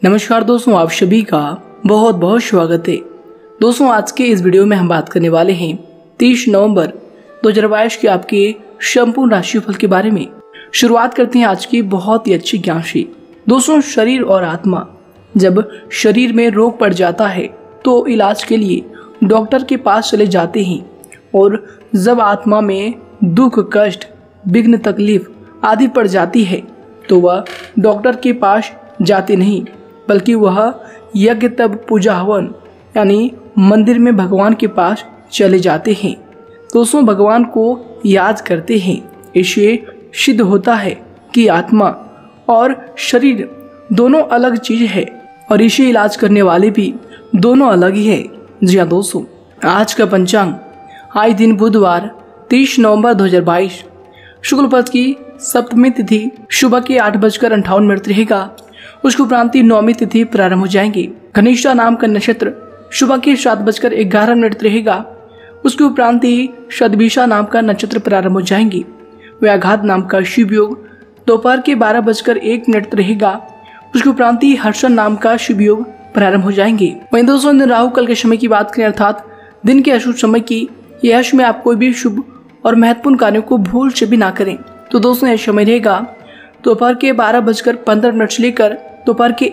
नमस्कार दोस्तों, आप सभी का बहुत बहुत स्वागत है। दोस्तों, आज के इस वीडियो में हम बात करने वाले हैं 30 नवंबर 2022 के आपके संपूर्ण राशिफल के बारे में। शुरुआत करते हैं आज की बहुत ही अच्छी ज्ञान से। दोस्तों, शरीर और आत्मा, जब शरीर में रोग पड़ जाता है तो इलाज के लिए डॉक्टर के पास चले जाते हैं, और जब आत्मा में दुख, कष्ट, विघ्न, तकलीफ आदि पड़ जाती है तो वह डॉक्टर के पास जाते नहीं, बल्कि वह यज्ञ, तब, पूजा, हवन यानी मंदिर में भगवान के पास चले जाते हैं। दोस्तों, भगवान को याद करते हैं। इससे सिद्ध होता है कि आत्मा और शरीर दोनों अलग चीज है, और इसे इलाज करने वाले भी दोनों अलग ही है। जी हाँ दोस्तों, आज का पंचांग, आज दिन बुधवार 30 नवंबर 2022, शुक्ल पक्ष की सप्तमी तिथि सुबह के 8:58 रहेगा। उसके उपरांत नौमी तिथि प्रारंभ हो जाएंगी। घनिष्ठा नाम का नक्षत्र सुबह के 7:11 रहेगा। उसके उपरांत शतभिषा नाम का नक्षत्र प्रारंभ हो जाएंगी। व्याघात नाम का शुभ योग दोपहर के 12:01 रहेगा। उसके उपरांत हर्षण नाम का शुभ योग प्रारंभ हो जाएंगे। वहीं दोस्तों, राहु काल के समय की बात करें, अर्थात दिन के अशुभ समय की, यह समय आप कोई भी शुभ और महत्वपूर्ण कार्यों को भूल से भी ना करें। तो दोस्तों, यह समय रहेगा दोपहर के 12:15 से लेकर दोपहर के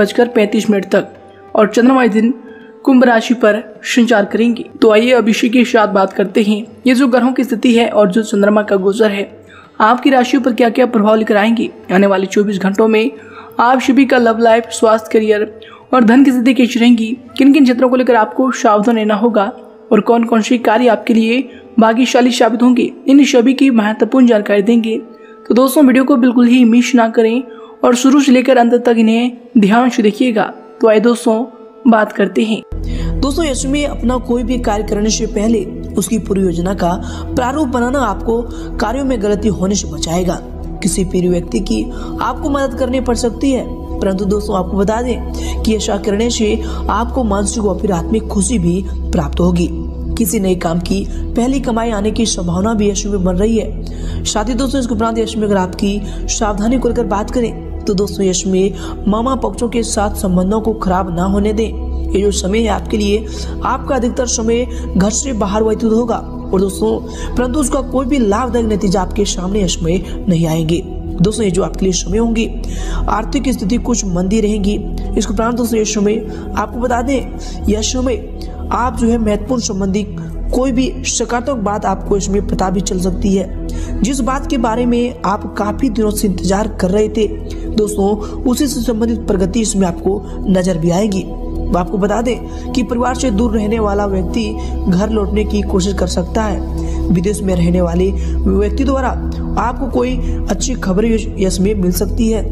1:35 तक, और चंद्रमा इस दिन कुंभ राशि पर संचार करेंगे। तो आइए अब इसी के साथ बात करते हैं, ये जो ग्रहों की स्थिति है और जो चंद्रमा का गोचर है आपकी राशि पर क्या क्या प्रभाव लेकर आएंगे। आने वाले 24 घंटों में आप सभी का लव लाइफ, स्वास्थ्य, करियर और धन की स्थिति कैसी रहेंगी, किन किन क्षेत्रों को लेकर आपको सावधान रहना होगा, और कौन कौन से कार्य आपके लिए भाग्यशाली साबित होंगे, इन सभी की महत्वपूर्ण जानकारी देंगे। तो दोस्तों, वीडियो को बिल्कुल ही मिस ना करें और शुरू से लेकर अंत तक इन्हें ध्यान से देखिएगा। तो आइए दोस्तों, बात करते हैं। दोस्तों, इसमें अपना कोई भी कार्य करने से पहले उसकी पूरी योजना का प्रारूप बनाना आपको कार्यों में गलती होने से बचाएगा। किसी प्रिय व्यक्ति की आपको मदद करनी पड़ सकती है, परंतु दोस्तों आपको बता दें कि ऐसा करने से आपको मानसिक और फिर आत्मिक खुशी भी प्राप्त होगी। किसी नए काम की पहली कमाई आने की संभावना भी यश में बन रही है। साथ ही दोस्तों, इसके उपरांत यश में अगर आपकी सावधानी को लेकर बात करें तो दोस्तों, यश में मामा पक्षों के साथ संबंधों को खराब ना होने दें। ये जो समय है आपके लिए, आपका अधिकतर समय घर से बाहर व्यतीत होगा, और दोस्तों परंतु उसका कोई भी लाभदायक नतीजा आपके सामने यश में नहीं आएंगे। दोस्तों, ये जो आपके लिए समय होंगी, आर्थिक स्थिति कुछ मंदी रहेगी। इसके उपरांत दोस्तों, ये समय आपको बता दें, यह समय आप जो है महत्वपूर्ण संबंधी कोई भी सकारात्मक बात आपको इसमें पता भी चल सकती है। जिस बात के बारे में आप काफी दिनों से इंतजार कर रहे थे दोस्तों, उसी से संबंधित प्रगति इसमें आपको नजर भी आएगी। आपको बता दें कि परिवार से दूर रहने वाला व्यक्ति घर लौटने की कोशिश कर सकता है। विदेश में रहने वाले व्यक्ति द्वारा आपको कोई अच्छी खबर इसमें मिल सकती है।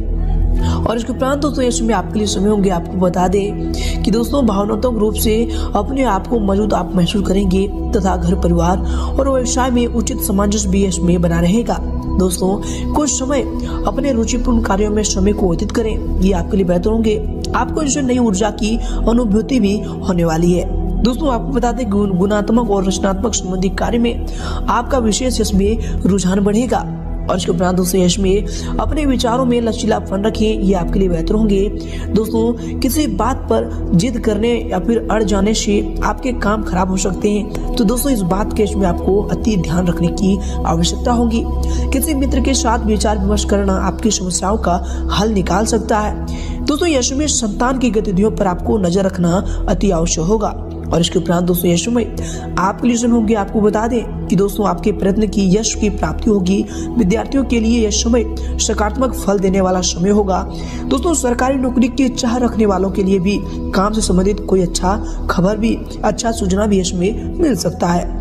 और इसके उपरांत दोस्तों, इसमें आपके लिए समय होंगे। आपको बता दें कि दोस्तों, भावनात्मक रूप से अपने आप को मौजूद आप महसूस करेंगे, तथा घर, परिवार और व्यवसाय में उचित सामंजस्य भी इसमें बना रहेगा। दोस्तों, कुछ समय अपने रुचिपूर्ण कार्यों में समय को व्यतीत करें, ये आपके लिए बेहतर होंगे। आपको इससे नई ऊर्जा की अनुभूति भी होने वाली है। दोस्तों, आपको बता दें गुणात्मक और रचनात्मक संबंधी कार्य में आपका विशेष इसमें रुझान बढ़ेगा। और इसके उपरांत दोस्तों, यश में अपने विचारों में लचीलापन रखें, ये आपके लिए बेहतर होंगे। दोस्तों, किसी बात पर जिद करने या फिर अड़ जाने से आपके काम खराब हो सकते हैं। तो दोस्तों, इस बात के इसमें आपको अति ध्यान रखने की आवश्यकता होगी। किसी मित्र के साथ विचार विमर्श करना आपकी समस्याओं का हल निकाल सकता है। दोस्तों, यश में संतान की गतिविधियों पर आपको नजर रखना अति आवश्यक होगा। और इसके उपरांत दोस्तों, यश में आपके लिए समय होंगे। आपको बता दें कि दोस्तों, आपके प्रयत्न की यश की प्राप्ति होगी। विद्यार्थियों के लिए यह समय सकारात्मक फल देने वाला समय होगा। दोस्तों, सरकारी नौकरी की चाह रखने वालों के लिए भी काम से संबंधित कोई अच्छा खबर भी, अच्छा सूचना भी इसमें मिल सकता है।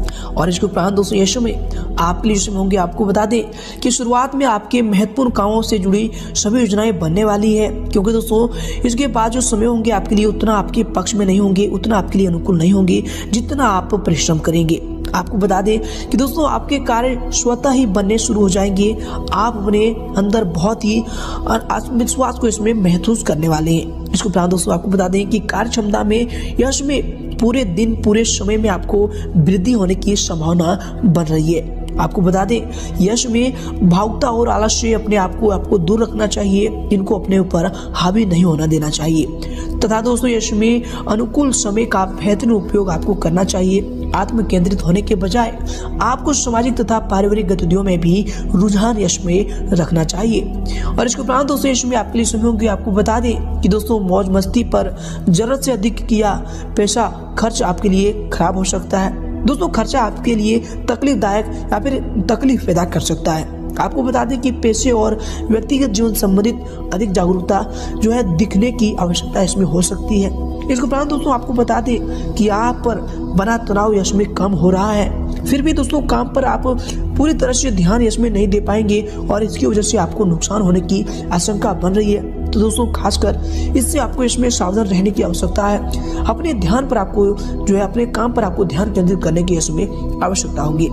और इसके उपरांत दोस्तों, यश में आपके लिए समय होंगे। आपको बता दें कि शुरुआत में आपके महत्वपूर्ण कामों से जुड़ी सभी योजनाएं बनने वाली है, क्योंकि दोस्तों इसके बाद जो समय होंगे आपके लिए उतना आपके पक्ष में नहीं होंगे, उतना आपके लिए अनुकूल नहीं होंगे जितना आप परिश्रम करेंगे। आपको बता दें कि दोस्तों, आपके कार्य स्वतः ही बनने शुरू हो जाएंगे। आप अपने अंदर बहुत ही आत्मविश्वास को इसमें महसूस करने वाले हैं। इसके उपरांत दोस्तों, आपको बता दें कि कार्य क्षमता में, यश में पूरे दिन, पूरे समय में आपको वृद्धि होने की संभावना बन रही है। आपको बता दें, यश में भावुकता और आलस्य अपने आप को आपको दूर रखना चाहिए, इनको अपने ऊपर हावी नहीं होना देना चाहिए। तथा दोस्तों, यश में अनुकूल समय का बेहतरीन उपयोग आपको करना चाहिए। आत्म केंद्रित होने के बजाय आपको सामाजिक तथा पारिवारिक गतिविधियों में भी रुझान यश में रखना चाहिए। और इसके उपरांत दोस्तों, यश में आपके लिए समय होंगे, आपको बता दें कि दोस्तों मौज मस्ती पर जरूरत से अधिक किया पैसा खर्च आपके लिए खराब हो सकता है। दोस्तों, खर्चा आपके लिए तकलीफदायक या फिर तकलीफ पैदा कर सकता है। आपको बता दें कि पैसे और व्यक्तिगत जीवन संबंधित अधिक जागरूकता जो है दिखने की आवश्यकता इसमें हो सकती है। इसके उपरांत दोस्तों, आपको बता दें कि आप पर बना तनाव यश में कम हो रहा है। फिर भी दोस्तों, काम पर आप पूरी तरह से ध्यान यश में नहीं दे पाएंगे और इसकी वजह से आपको नुकसान होने की आशंका बन रही है। तो दोस्तों, खासकर इससे आपको इसमें सावधान रहने की आवश्यकता है। अपने ध्यान पर आपको जो है अपने काम पर आपको ध्यान केंद्रित करने की इसमें आवश्यकता होगी।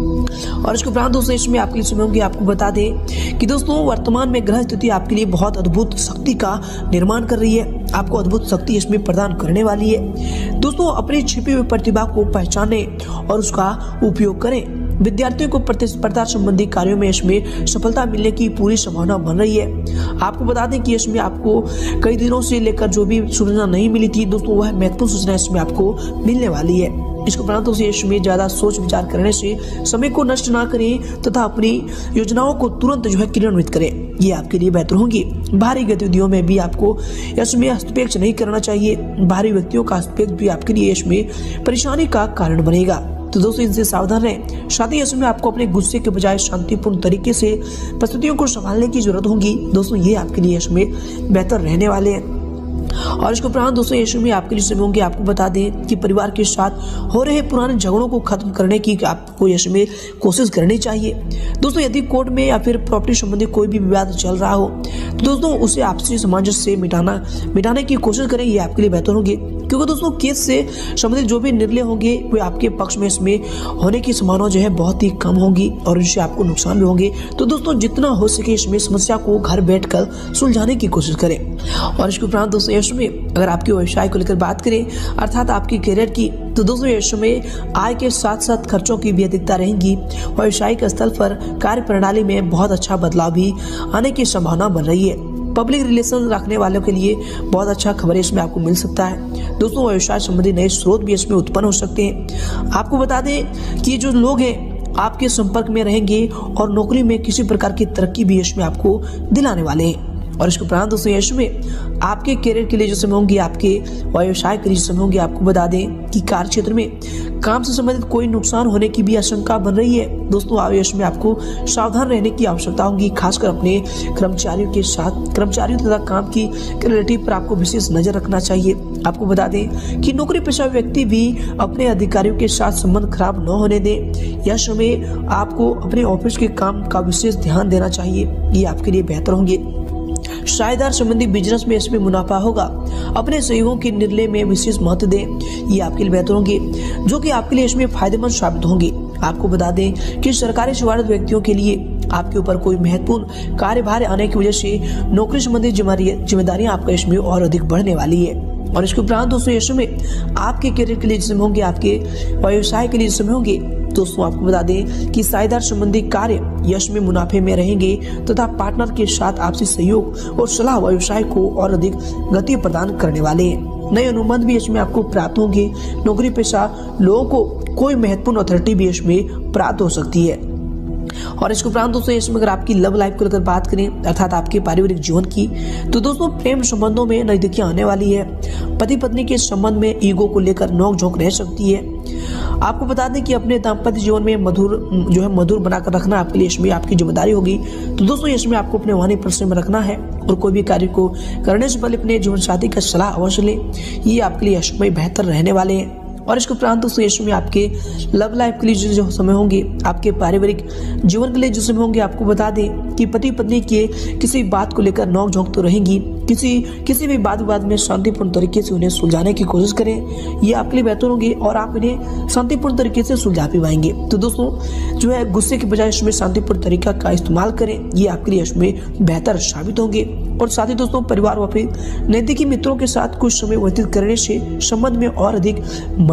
और इसके उपरांत दोस्तों, इसमें आपके लिए समय होंगे, आपको बता दें कि दोस्तों वर्तमान में ग्रह स्थिति आपके लिए बहुत अद्भुत शक्ति का निर्माण कर रही है, आपको अद्भुत शक्ति इसमें प्रदान करने वाली है। दोस्तों, अपनी छिपी हुई प्रतिभा को पहचाने और उसका उपयोग करें। विद्यार्थियों को प्रतिस्पर्धा संबंधी कार्यों में इसमें सफलता मिलने की पूरी संभावना बन रही है। आपको बता दें कि इसमें आपको कई दिनों से लेकर जो भी सूचना नहीं मिली थी दोस्तों, वह महत्वपूर्ण सूचना इसमें आपको मिलने वाली है। इसके उपरांत इसमें ज्यादा सोच विचार करने से समय को नष्ट ना करें तथा अपनी योजनाओं को तुरंत जो है क्रियान्वित करें, ये आपके लिए बेहतर होंगी। बाहरी गतिविधियों में भी आपको इसमें हस्तक्षेप नहीं करना चाहिए। बाहरी व्यक्तियों का हस्तक्षेप भी आपके लिए इसमें परेशानी का कारण बनेगा। तो दोस्तों, इनसे सावधान रहें। साथ ही इसमें आपको अपने गुस्से के बजाय शांतिपूर्ण तरीके से परिस्थितियों को संभालने की जरूरत होगी। दोस्तों, ये आपके लिए इसमें बेहतर रहने वाले हैं। और इसके उपरांत दोस्तों, यश में आपके लिए समय होंगे, आपको बता दें कि परिवार के साथ हो रहे पुराने झगड़ों को खत्म करने की आपको यश में कोशिश करनी चाहिए। दोस्तों, यदि कोर्ट में या फिर प्रॉपर्टी संबंधी कोई भी विवाद चल रहा हो तो दोस्तों उसे आपसी सामंजस्य से मिटाने की कोशिश करें, ये आपके लिए बेहतर होंगे। क्योंकि दोस्तों केस से संबंधित जो भी निर्णय होंगे वे आपके पक्ष में इसमें होने की संभावना जो है बहुत ही कम होगी और इससे आपको नुकसान भी होंगे। तो दोस्तों, जितना हो सके इसमें समस्या को घर बैठकर सुलझाने की कोशिश करें। और इसके उपरांत दोस्तों, यश में अगर आपके व्यवसाय को लेकर बात करें अर्थात आपकी करियर की, तो दोस्तों यश में आय के साथ साथ खर्चों की भी अधिकता रहेगी। व्यवसायिक स्थल पर कार्य प्रणाली में बहुत अच्छा बदलाव भी आने की संभावना बन रही है। पब्लिक रिलेशन रखने वालों के लिए बहुत अच्छा खबर इसमें आपको मिल सकता है। दोस्तों, व्यवसाय संबंधी नए स्रोत भी इसमें उत्पन्न हो सकते हैं। आपको बता दें कि जो लोग हैं आपके संपर्क में रहेंगे और नौकरी में किसी प्रकार की तरक्की भी इसमें आपको दिलाने वाले हैं। और इसके उपरांत दोस्तों, यश में आपके करियर के लिए जो समय होंगे, आपके व्यवसाय के लिए समय होंगे, आपको बता दें कि कार्य क्षेत्र में काम से संबंधित कोई नुकसान होने की भी आशंका बन रही है। दोस्तों, यश में आपको सावधान रहने की आवश्यकता होगी, खासकर अपने कर्मचारियों तथा काम की क्वालिटी पर आपको विशेष नजर रखना चाहिए। आपको बता दें कि नौकरी पेशा व्यक्ति भी अपने अधिकारियों के साथ संबंध खराब न होने दें। यह समय आपको अपने ऑफिस के काम का विशेष ध्यान देना चाहिए, ये आपके लिए बेहतर होंगे। साझेदार संबंधी बिजनेस में इसमें मुनाफा होगा। अपने सहयोगियों के निर्णय में विशेष महत्व दें, ये आपके लिए बेहतर होंगे, जो कि आपके लिए इसमें फायदेमंद साबित होंगे। आपको बता दें कि सरकारी सेवारत व्यक्तियों के लिए आपके ऊपर कोई महत्वपूर्ण कार्यभार आने की वजह से नौकरी संबंधी जिम्मेदारियां आपका इसमें और अधिक बढ़ने वाली है। और इसके उपरांत दोस्तों, यश में आपके करियर के लिए जिसमें होंगे, आपके व्यवसाय के लिए जिसमें होंगे, दोस्तों आपको बता दें कि साझेदार संबंधी कार्य यश में मुनाफे में रहेंगे तथा पार्टनर के साथ आपसी सहयोग और सलाह व्यवसाय को और अधिक गति प्रदान करने वाले हैं। नए अनुबंध भी इसमें आपको प्राप्त होंगे। नौकरी पेशा लोगों को कोई महत्वपूर्ण अथॉरिटी भी इसमें प्राप्त हो सकती है। और इसके उपरांत दोस्तों, इसमें अगर आपकी लव लाइफ को लेकर बात करें अर्थात आपके पारिवारिक जीवन की, तो दोस्तों प्रेम संबंधों में नजदीकियां आने वाली है। पति पत्नी के संबंध में ईगो को लेकर नोकझोंक रह सकती है। आपको बता दें कि अपने दाम्पत्य जीवन में मधुर बनाकर रखना आपके लिए इसमें आपकी जिम्मेदारी होगी। तो दोस्तों, इसमें आपको अपने वाणी परिश्रम में रखना है और कोई भी कार्य को करने से पहले अपने जीवन साथी का सलाह अवश्य लें, ये आपके लिए इसमें बेहतर रहने वाले हैं। और इसके उपरांत दोस्तों, इसमें आपके लव लाइफ के लिए जो समय होंगे, आपके पारिवारिक जीवन के लिए जो समय होंगे, आपको बता दें कि पति पत्नी के किसी बात को लेकर नोकझोंक तो रहेंगी। किसी भी वाद विवाद में शांतिपूर्ण तरीके से उन्हें सुलझाने की कोशिश करें, ये आपके लिए बेहतर होंगे और आप इन्हें शांतिपूर्ण तरीके से सुलझा भी पाएंगे। तो दोस्तों, जो है गुस्से के बजाय इसमें शांतिपूर्ण तरीका का इस्तेमाल करें, ये आपके लिए इसमें बेहतर साबित होंगे। और साथ ही दोस्तों, परिवार व फिर नजदीकी मित्रों के साथ कुछ समय व्यतीत करने से संबंध में और अधिक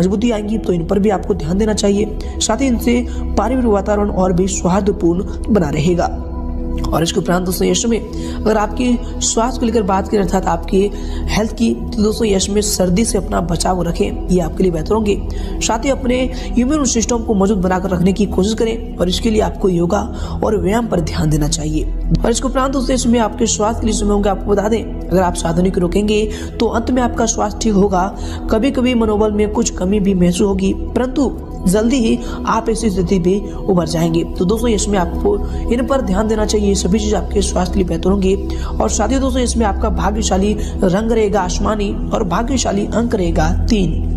मजबूती आएंगी तो इन पर भी आपको ध्यान देना चाहिए। साथ ही इनसे पारिवारिक वातावरण और भी सौहार्दपूर्ण बना रहेगा। और इसके उपरांत दोस्तों यश में अगर आपकी स्वास्थ्य को लेकर बात करें अर्थात आपकी हेल्थ की, तो दोस्तों यश में सर्दी से अपना बचाव रखें, ये आपके लिए बेहतर होंगे। साथ ही अपने इम्यून सिस्टम को मजबूत बनाकर रखने की कोशिश करें और इसके लिए आपको योगा और व्यायाम पर ध्यान देना चाहिए। और इसके उपरांत दोस्तों इसमें आपके स्वास्थ्य के लिए समय होंगे। आपको बता दें अगर आप साधनों को रोकेंगे तो अंत में आपका स्वास्थ्य ठीक होगा। कभी कभी मनोबल में कुछ कमी भी महसूस होगी, परंतु जल्दी ही आप ऐसी स्थिति भी उभर जाएंगे। तो दोस्तों इसमें आपको इन पर ध्यान देना चाहिए, सभी चीज आपके स्वास्थ्य के लिए बेहतर होंगे। और साथ ही दोस्तों इसमें आपका भाग्यशाली रंग रहेगा आसमानी और भाग्यशाली अंक रहेगा 3।